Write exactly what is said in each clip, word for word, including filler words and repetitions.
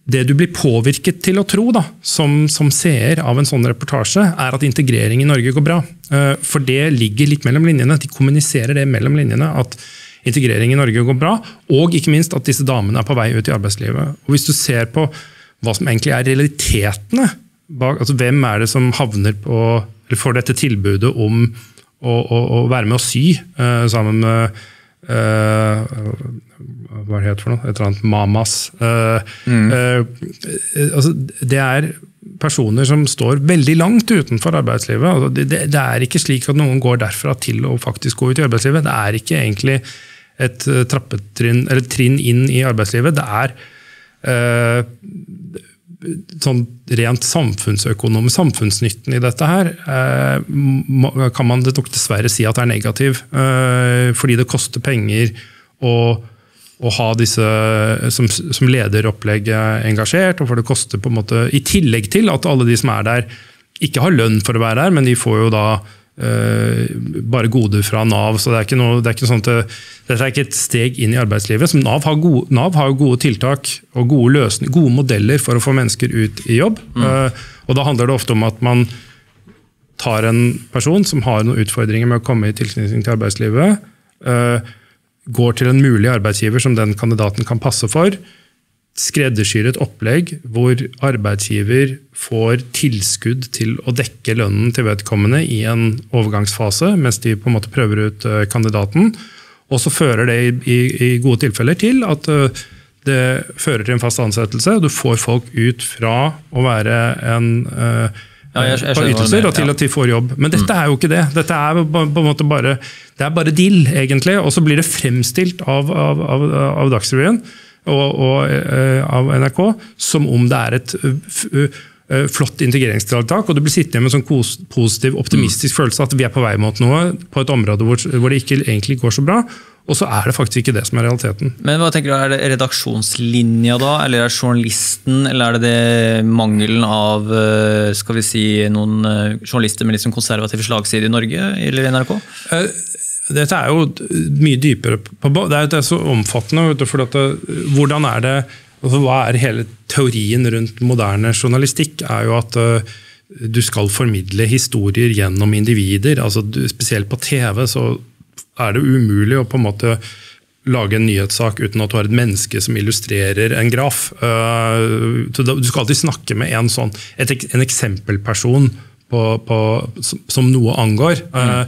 det du blir påvirket til å tro da, som, som seer av en sånn reportasje, er at integrering i Norge går bra. For det ligger litt mellom linjene. De kommuniserer det mellom linjene, at integrering i Norge går bra, og ikke minst at disse damene er på vei ut i arbeidslivet. Og hvis du ser på hva som egentlig er realitetene, bak, altså hvem er det som havner på, eller får dette tilbudet om å, å, å være med å sy uh, sammen med Uh, hva er det heter for noe? Et eller annet mamas. Uh, mm. uh, altså, det er personer som står veldig langt utenfor arbeidslivet. Altså, det, det, det er ikke slik at noen går derfra til å faktisk gå ut i arbeidslivet. Det er ikke egentlig et uh, trappetrinn, eller trinn inn i arbeidslivet. Det er uh, sånn rent samfunnsøkonom, samfunnsnytten i dette her, eh, kan man dessverre si at det er negativ, eh, fordi det koster penger å, å ha disse som, som leder opplegget engasjert, og for det koster på en måte, i tillegg til at alle de som er der ikke har lønn for å være der, men de får jo da eh, bare goder fra NAV, så det er ikke noe, det er ikke sånn at dette er ikke et steg inn i arbeidslivet. Som NAV har gode, NAV har gode tiltak og gode løsninger, gode modeller for å få mennesker ut i jobb. Mm. Uh, og da handler det ofte om at man tar en person som har noen utfordringer med å komme i tilknytning til arbeidslivet, uh, går til en mulig arbeidsgiver som den kandidaten kan passe for, skreddersyr et opplegg hvor arbeidsgiver får tilskudd til å dekke lønnen til vedkommende i en overgangsfase, mens de på en måte prøver ut uh, kandidaten. Og så fører det i, i, i gode tilfeller til at uh, det fører til en fast ansettelse. Du får folk ut fra å være en uh, ja, jeg, jeg på ytelser og til at de får jobb. Men dette er jo ikke det. Dette er på, på en måte bare, det er bare dill, egentlig. Og så blir det fremstilt av, av, av, av Dagsrevyen og, og uh, av N R K som om det er et uh, flott integreringstiltak, og du blir sittende med en sånn positiv, optimistisk mm. følelse at vi er på vei mot noe på et område hvor, hvor det ikke egentlig går så bra, og så er det faktisk ikke det som er realiteten. Men hva tenker du, er det redaksjonslinja da, eller er det journalisten, eller er det det mangelen av, skal vi si, noen journalister med litt sånn konservative slagside i Norge, eller N R K? Dette er jo mye dypere, på, det er, det er så omfattende, for at det, hvordan er det, altså, hva er hele teorien rundt moderne journalistikk er jo at uh, du skal formidle historier gjennom individer, altså du, spesielt på T V så er det umulig å på en måte lage en nyhetssak uten at du har et menneske som illustrerer en graf. Uh, du skal alltid snakke med en sånn, et, en eksempelperson på, på, som, som noe angår. Uh,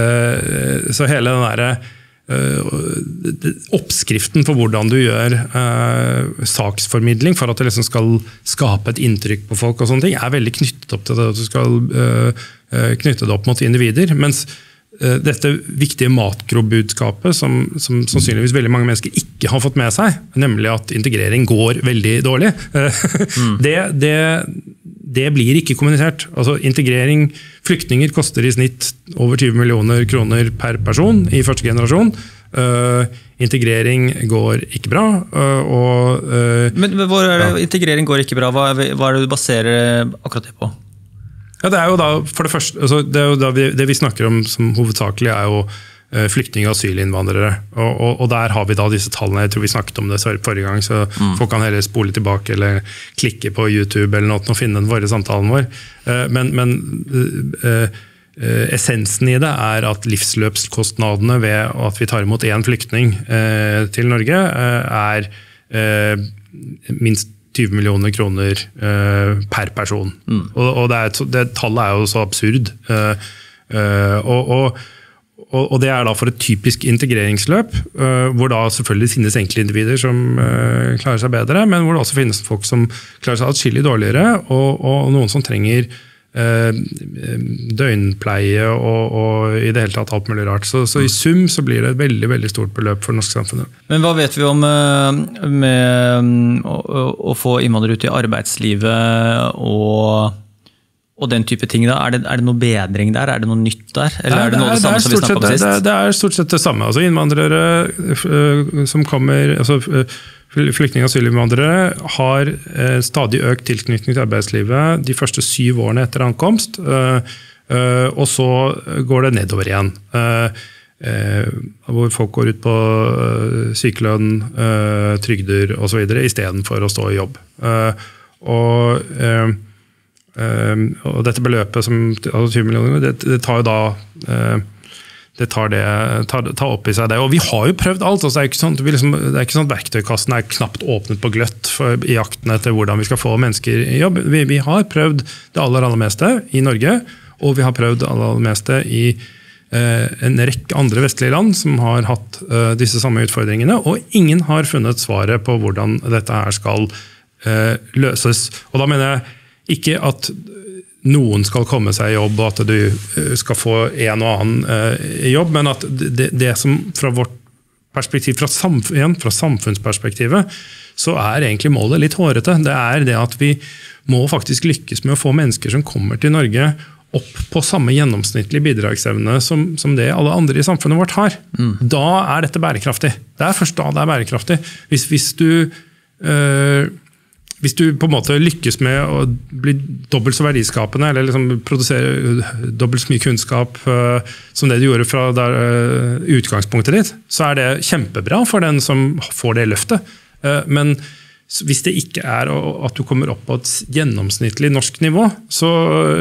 uh, så hele den der Uh, oppskriften for hvordan du gjør uh, saksformidling for at det liksom skal skape et inntrykk på folk og sånne ting, er veldig knyttet opp til det at du skal uh, knytte det opp mot individer, mens uh, dette viktige makrobudskapet som, som sannsynligvis veldig mange mennesker ikke har fått med seg, nemlig at integrering går veldig dårlig, uh, mm. det, det det blir ikke kommunisert. Altså integrering, flyktninger koster i snitt over tyve millioner kroner per person i første generasjon. Uh, integrering går ikke bra. Uh, og, uh, Men hvor er det, ja. integrering går ikke bra? Hva, hva er det du baserer akkurat det på? Ja, det er jo da, for det første, altså det, er jo da vi, det vi snakker om som hovedsakelig er jo flyktning- og asylinnvandrere. Og, og, og der har vi da disse tallene, jeg tror vi snakket om det forrige gang, så mm. folk kan heller spole tilbake eller klikke på YouTube eller noe og finne den forrige samtalen vår. Men, men uh, uh, essensen i det er at livsløpskostnadene ved at vi tar imot en flyktning uh, til Norge uh, er uh, minst tyve millioner kroner uh, per person. Mm. Og, og det, er, det tallet er jo så absurd. Uh, uh, og, og Og det er da for et typisk integreringsløp, hvor da selvfølgelig finnes enkle individer som klarer seg bedre, men hvor det også finnes folk som klarer seg atskillig dårligere, og, og noen som trenger døgnpleie og, og i det hele tatt alt mulig rart. Så, så i sum så blir det et veldig, veldig stort beløp for norsk samfunnet. Men hva vet vi om med å, å få innvandrere ut i arbeidslivet og Og den type ting da, er det, er det noe bedring der? Er det noe nytt der? Eller er det noe det, det samme som vi snakket om sist? Det, det er stort sett det samme. Altså innvandrere uh, som kommer, altså uh, flyktning- og asylinnvandrere har uh, stadig økt tilknytning til arbeidslivet de første syv årene etter ankomst, uh, uh, og så går det nedover igjen. Uh, eh, hvor folk går ut på eh, sykelønn, eh, trygder og så videre, i stedet for å stå i jobb. Eh, og, eh, eh, og dette beløpet, som, altså tjue millioner, det, det tar jo da eh, det tar, det, tar, tar opp i seg det. Og vi har jo prøvd alt. Altså det, er ikke sånn, liksom, det er ikke sånn at verktøykassen er knapt åpnet på gløtt for, i jakten etter hvordan vi skal få mennesker i jobb. Vi, vi har prøvd det aller, aller meste i Norge, og vi har prøvd det aller, aller meste i eh, en rekke andre vestlige land som har hatt eh, disse samme utfordringene, og ingen har funnet svaret på hvordan dette her skal eh, løses. Og da mener jeg ikke at noen skal komme seg i jobb, og at du skal få en og annen i jobb, men at det, det som fra vårt perspektiv, fra, samf igjen, fra samfunnsperspektivet, så er egentlig målet litt hårete. Det er det at vi må faktisk lykkes med å få mennesker som kommer til Norge opp på samme gjennomsnittlig bidragsevne som, som det alle andre i samfunnet vårt har. Mm. Da er dette bærekraftig. Det er først da det er bærekraftig. Hvis, hvis du... Øh, Hvis du på en måte lykkes med å bli dobbelt så verdiskapende, eller liksom produsere dobbelt så mye kunnskap uh, som det du gjorde fra der, uh, utgangspunktet ditt, så er det kjempebra for den som får det løftet. Uh, men hvis det ikke er at du kommer opp på et gjennomsnittlig norsk nivå, så,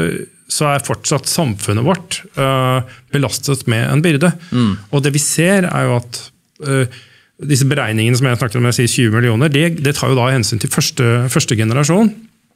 så er fortsatt samfunnet vårt uh, belastet med en byrde. Mm. Og det vi ser er jo at uh, disse beregningene som jeg snakket om, jeg sier tjue millioner, det, det tar jo da hensyn til første, første generasjon.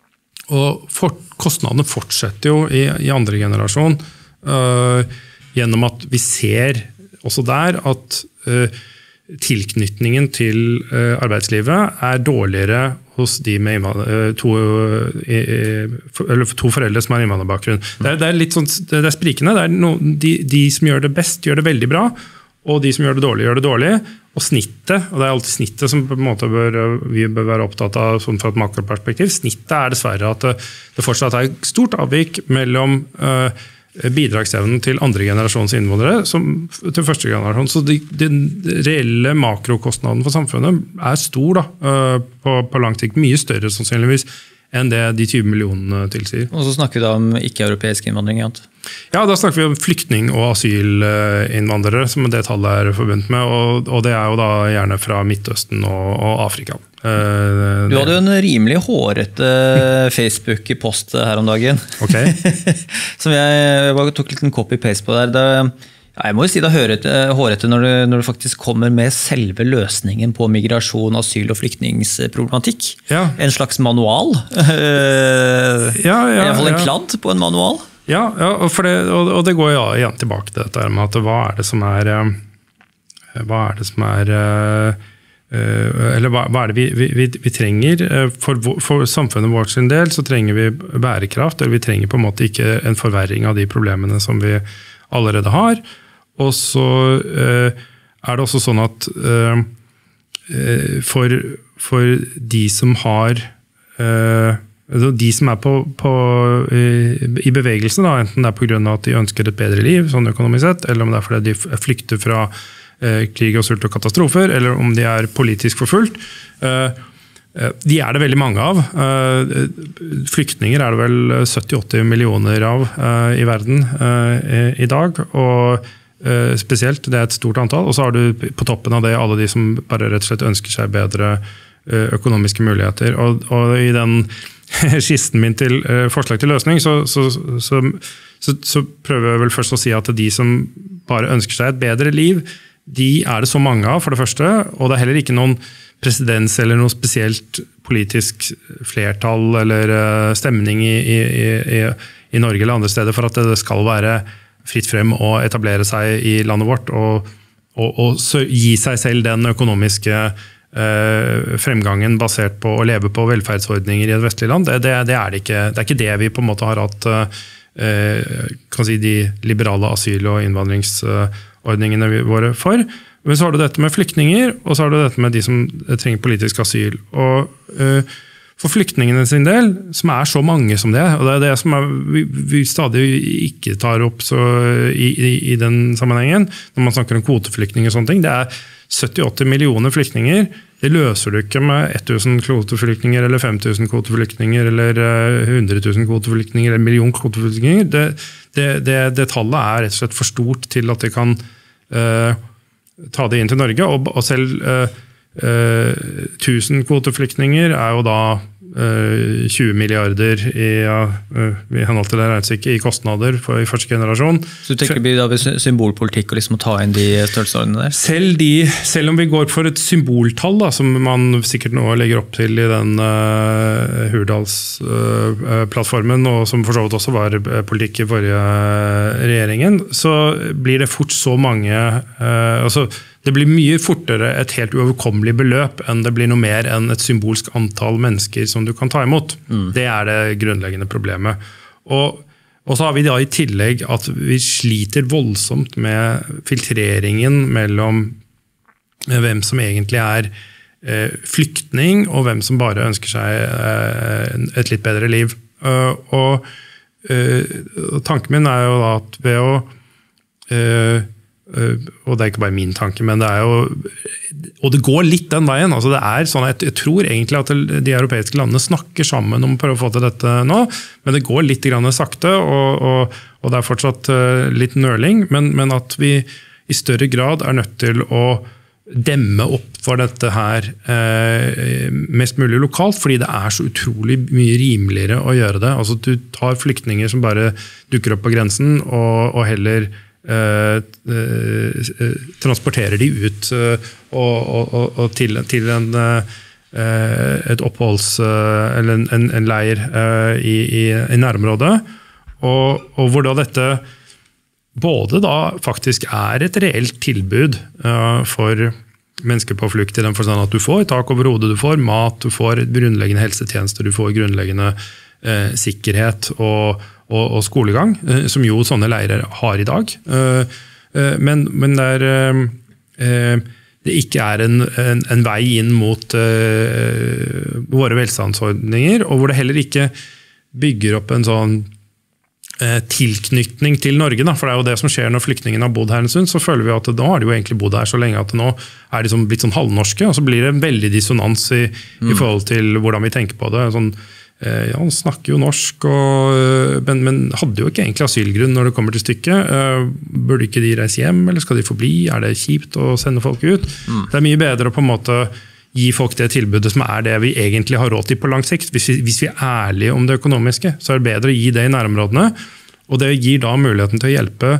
Og for, kostnadene fortsetter jo i, i andre generasjon, uh, gjennom at vi ser også der at uh, tilknytningen til uh, arbeidslivet er dårligere hos de med uh, to, uh, eller to foreldre som har innvandrerbakgrunn. Det er, det er litt sånn, det er sprikende. Det er no, de, de som gjør det best, gjør det veldig bra, og de som gjør det dårlig, gjør det dårlig. Og snittet, og det er alltid snittet som på en måte bør, vi bør være opptatt av sånn fra et makroperspektiv, snittet er dessverre at det, det fortsatt er stort avvik mellom uh, bidragsevnen til andre generasjons innvandrere som til første generasjon. Så de, de reelle makrokostnaden for samfunnet er stor da, uh, på, på lang sikt, mye større sannsynligvis enn det de tjue millionene tilsier. Og så snakker vi da om ikke-europeisk innvandring, ja? Ja, da snakker vi om flyktning- og asylinnvandrere, som det tallet er forbundet med, og, og det er jo da gjerne fra Midtøsten og, og Afrika. Uh, du hadde jo en rimelig hårete Facebook-post her om dagen. Ok. Som jeg, jeg bare tok litt en copy-paste på der. Det, ja, jeg må jo si det er hårete når, når det faktisk kommer med selve løsningen på migrasjon, asyl og flyktningsproblematikk. Ja. En slags manual. ja, ja, I hvert fall en ja. kladd på en manual. Ja, ja og, for det, og, og det går ja, igjen tilbake til dette med at hva er det som er hva er det som er eller hva, hva er det vi, vi, vi trenger for, for samfunnet vårt sin del, så trenger vi bærekraft, eller vi trenger på en måte ikke en forverring av de problemene som vi allerede har, og så er det også sånn at for, for de som har de som er på, på, i bevegelse, da, enten det er på grunn av at de ønsker et bedre liv, sånn økonomisk sett, eller om det er fordi de flykter fra eh, krig og sult og katastrofer, eller om de er politisk forfulgt. Eh, de er det veldig mange av. Eh, flyktninger er det vel sytti til åtti millioner av eh, i verden eh, i dag, og eh, spesielt, det er et stort antall. Og så har du på toppen av det alle de som bare rett og slett ønsker seg bedre eh, økonomiske muligheter. Og, og i den skisten min til uh, forslag til løsning, så, så, så, så, så prøver jeg vel først å si at de som bare ønsker seg et bedre liv, de er det så mange av, for det første, og det er heller ikke noen presedens eller noe spesielt politisk flertall eller uh, stemning i, i, i, i Norge eller andre steder for at det skal være fritt frem å etablere seg i landet vårt og, og, og så gi seg selv den økonomiske fremgangen basert på å leve på velferdsordninger i et vestlig land, det, det, det, er det, ikke, det er ikke det vi på en måte har hatt kan si, de liberale asyl- og innvandringsordningene våre for. Men så har du dette med flyktninger, og så har du dette med de som trenger politisk asyl. Og for flyktningene sin del, som er så mange som det, og det er det som er, vi, vi stadig ikke tar opp så i, i, i den sammenhengen, når man snakker om kvoteflyktninger og sånne ting, det er sytti til åtti millioner flyktninger, det løser du ikke med tusen kvoteflyktninger, eller fem tusen kvoteflyktninger, eller hundre tusen kvoteflyktninger, eller en million kvoteflyktninger. Det, det, det, det tallet er rett og slett for stort til at det kan uh, ta det inn til Norge, og, og selv uh, uh, tusen kvoteflyktninger er jo da uh, tjue milliarder i, uh, i henhold til det regnestykket i kostnader for i første generasjon. Så du tenker vi da ved symbolpolitikk og liksom å ta inn de størrelsesordene der? Selv, de, selv om vi går for et symboltall, da, som man sikkert nå legger opp til i den uh, Hurdalsplattformen, uh, og som for så vidt også var politikk i forrige regjeringen, så blir det fort så mange uh, altså det blir mye fortere et helt uoverkommelig beløp enn det blir noe mer enn et symbolsk antall mennesker som du kan ta imot. Mm. Det er det grunnleggende problemet. Og, og så har vi da i tillegg at vi sliter voldsomt med filtreringen mellom hvem som egentlig er eh, flyktning, og hvem som bare ønsker seg eh, et litt bedre liv. Uh, og uh, tanken min er jo da at ved å uh, og det er ikke bare min tanke, men det er jo, og det går litt den veien, altså det er sånn, jeg, jeg tror egentlig at de europeiske landene snakker sammen om å prøve å få til dette nå, men det går litt grann sakte, og, og, og det er fortsatt litt nøling, men, men at vi i større grad er nødt til å demme opp for dette her eh, mest mulig lokalt, fordi det er så utrolig mye rimeligere å gjøre det. Altså du tar flyktninger som bare dukker opp på grensen, og, og heller Uh, uh, transporterer de ut uh, og, og, og til, til en, uh, et oppholds- uh, eller en, en, en leir uh, i, i, i nærområdet, og, og hvor da dette både da faktisk er et reelt tilbud uh, for mennesker på flukt i den forstand at du får tak over hodet, du får mat, du får grunnleggende helsetjenester, du får grunnleggende uh, sikkerhet og Og, og skolegang, som jo sånne leirer har i dag. Men, men der det ikke er en, en, en vei inn mot våre velstandsordninger, og hvor det heller ikke bygger opp en sånn tilknytning til Norge. Da. For det er jo det som skjer når flyktningene har bodd her en stund, så føler vi at nå har de jo egentlig bodd her så lenge at nå er de blitt sånn halvnorske, og så blir det en veldig dissonans i, mm. i forhold til hvordan vi tenker på det. Sånn, ja, han snakker jo norsk, og, men, men hadde jo ikke egentlig asylgrunn når det kommer til stykket. Burde ikke de reise hjem, eller skal de forbli? Er det kjipt å sende folk ut? Mm. Det er mye bedre å på en måte gi folk det tilbudet som er det vi egentlig har råd til på lang sikt. Hvis vi, hvis vi er ærlige om det økonomiske, så er det bedre å gi det i nærområdene. Og det gir da muligheten til å hjelpe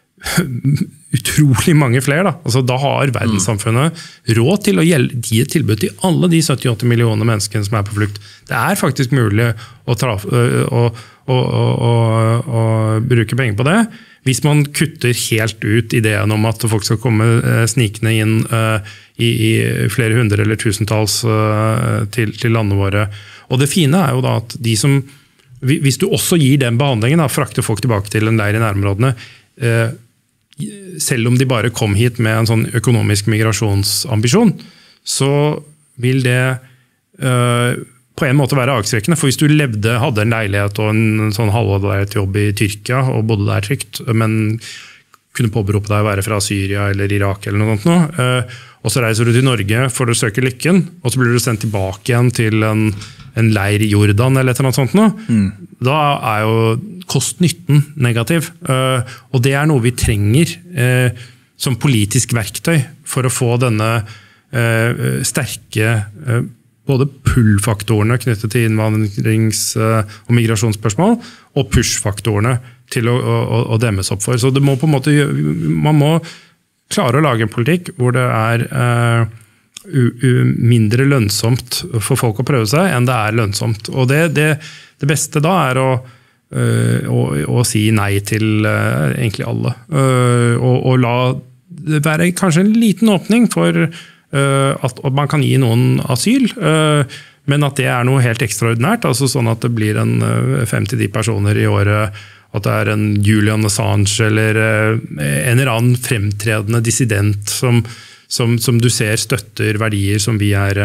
utrolig mange flere. Da. Altså, da har verdenssamfunnet råd til å gi et tilbud til alle de sytti til åtti millioner menneskene som er på flukt. Det er faktisk mulig å, tra, å, å, å, å, å bruke penger på det, hvis man kutter helt ut ideen om at folk skal komme snikende inn uh, i, i flere hundre eller tusentalls uh, til, til landene våre. Og det fine er jo da at de som, hvis du også gir den behandlingen, da, frakter folk tilbake til en leir i nærområdene, uh, selv om de bare kom hit med en sånn økonomisk migrasjonsambisjon, så vil det uh, på en måte være avskrekkende. For hvis du levde, hadde en leilighet og en sånn halvåret jobb i Tyrkia og bodde der trygt, men kunne påberope deg å være fra Syria eller Irak eller noe sånt, uh, og så reiser du til Norge for å søke lykken, og så blir du sendt tilbake igjen til en, en leir i Jordan eller et eller annet sånt nå, mm. da er jo kost-nytten negativ. Uh, og det er noe vi trenger uh, som politisk verktøy for å få denne uh, sterke uh, både pull-faktorene knyttet til innvandrings- og migrasjonsspørsmål, og push-faktorene til å, å, å demmes opp for. Så det må på en måte, man må klare å lage en politikk hvor det er uh, u, u, mindre lønnsomt for folk å prøve seg enn det er lønnsomt. Og det, det, det beste da er å, uh, å, å si nei til uh, egentlig alle. Uh, og, og la det være kanskje en liten åpning for at man kan gi noen asyl, men at det er noe helt ekstraordinært, altså sånn at det blir en fem til ti personer i året, at det er en Julian Assange eller en eller annen fremtredende dissident som, som, som du ser støtter verdier som vi er,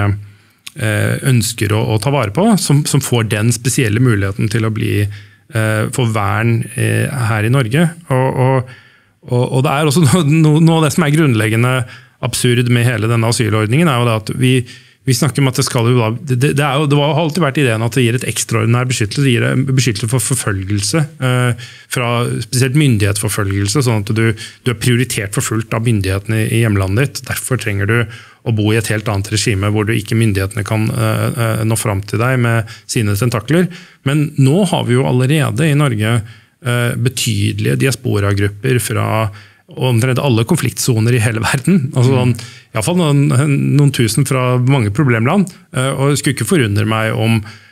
ønsker å, å ta vare på, som, som får den spesielle muligheten til å bli, få vern her i Norge. Og, og, og det er også noe, noe av det som er grunnleggende absurd med hele denne asylordningen er jo det at vi, vi snakker om at det skal jo da, det, det, er jo, det har alltid vært ideen at det gir et ekstraordinær beskyttelse, det gir beskyttelse for forfølgelse, eh, fra spesielt myndighetsforfølgelse, sånn at du, du er prioritert forfulgt av myndighetene i hjemlandet ditt. Derfor trenger du å bo i et helt annet regime hvor du ikke myndighetene kan eh, nå fram til deg med sine tentakler. Men nå har vi jo allerede i Norge eh, betydelige diasporagrupper fra og omtrent alle konfliktsoner i hele verden. Altså sånn, i hvert fall noen, noen tusen fra mange problemland. Og det skulle ikke forundre meg om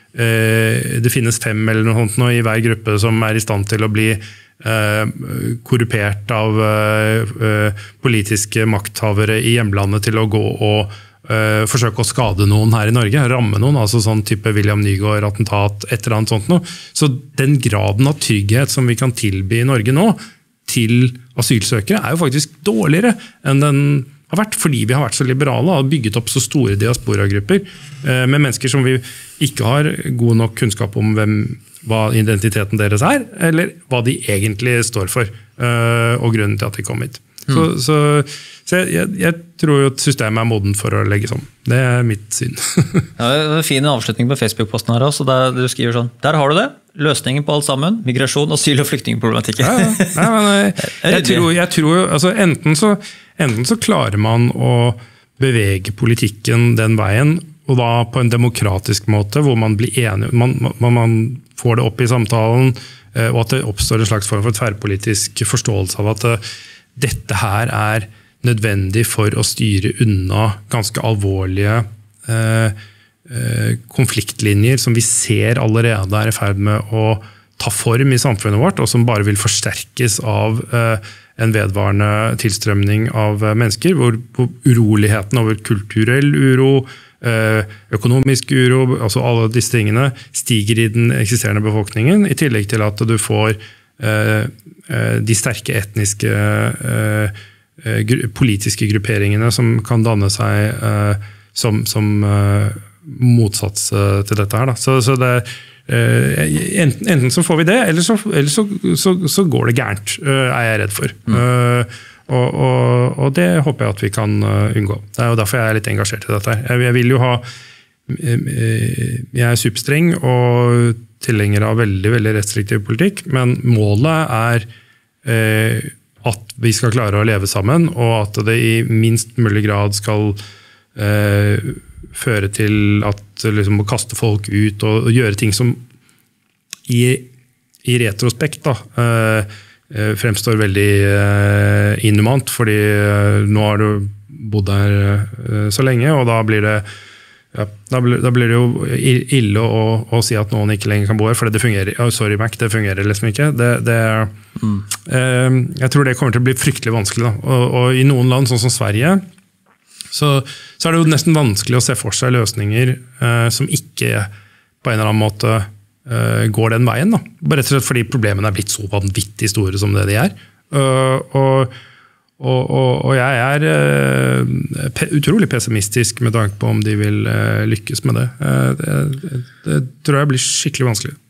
eh, det finnes fem eller noe sånt nå i hver gruppe som er i stand til å bli eh, korrupert av eh, politiske makthavere i hjemlandet til å gå og eh, forsøke å skade noen her i Norge, ramme noen, altså sånn type William Nygaard-attentat, et eller annet sånt noe. Så den graden av trygghet som vi kan tilby i Norge nå, til asylsøkere er jo faktisk dårligere enn den har vært, fordi vi har vært så liberale og bygget opp så store diasporagrupper med mennesker som vi ikke har god nok kunnskap om hvem, hva identiteten deres er, eller hva de egentlig står for, og grunnen til at de kom hit. Mm. Så, så, så jeg, jeg tror jo at systemet er moden for å legge sånn. Det er mitt syn. Ja, det er en fin avslutning på Facebook-posten her også, der du skriver sånn, der har du det. Løsningen på alt sammen, migrasjon, asyl og flyktningproblematikken. Ja, ja. Nei, men jeg, jeg, tror, jeg tror, altså enten, så, enten så klarer man å bevege politikken den veien, og da på en demokratisk måte, hvor man blir enig, man, man, man får det opp i samtalen, og at det oppstår en slags form for tverrpolitisk forståelse av at dette her er nødvendig for å styre unna ganske alvorlige eh, konfliktlinjer som vi ser allerede er i ferd med å ta form i samfunnet vårt, og som bare vil forsterkes av en vedvarende tilstrømning av mennesker, hvor uroligheten over kulturell uro, økonomisk uro, altså alle disse tingene, stiger i den eksisterende befolkningen, i tillegg til at du får de sterke etniske politiske grupperingene som kan danne seg som, som motsats til dette her. Da. Så, så det, enten, enten så får vi det, eller så, eller så, så, så går det gærent, er jeg redd for. Mm. Og, og, og det håper jeg at vi kan unngå. Det er jo derfor jeg er litt engasjert i dette. Jeg, jeg vil jo ha, jeg er superstreng og tilhenger av veldig, veldig restriktiv politikk, men målet er eh, at vi skal klare å leve sammen, og at det i minst mulig grad skal eh, føre til at liksom, å kaste folk ut og, og gjøre ting som i, i retrospekt da, eh, fremstår veldig eh, inhumant, fordi eh, nå har du bodd der eh, så lenge, og da blir det Ja, da, blir, da blir det jo ille å, å si at noen ikke lenger kan bo her, for det fungerer. Oh, sorry, Mac, det fungerer liksom ikke. Det, det, mm. eh, jeg tror det kommer til å bli fryktelig vanskelig. Da. Og, og i noen land, sånn som Sverige, så, så er det jo nesten vanskelig å se for seg løsninger eh, som ikke på en eller annen måte eh, går den veien. Da. Bare rett og slett fordi problemene er blitt så vanvittig store som det de er. Uh, og Og, og, og jeg er uh, pe utrolig pessimistisk med tanke på om de vil uh, lykkes med det. Uh, det. Det tror jeg blir skikkelig vanskelig.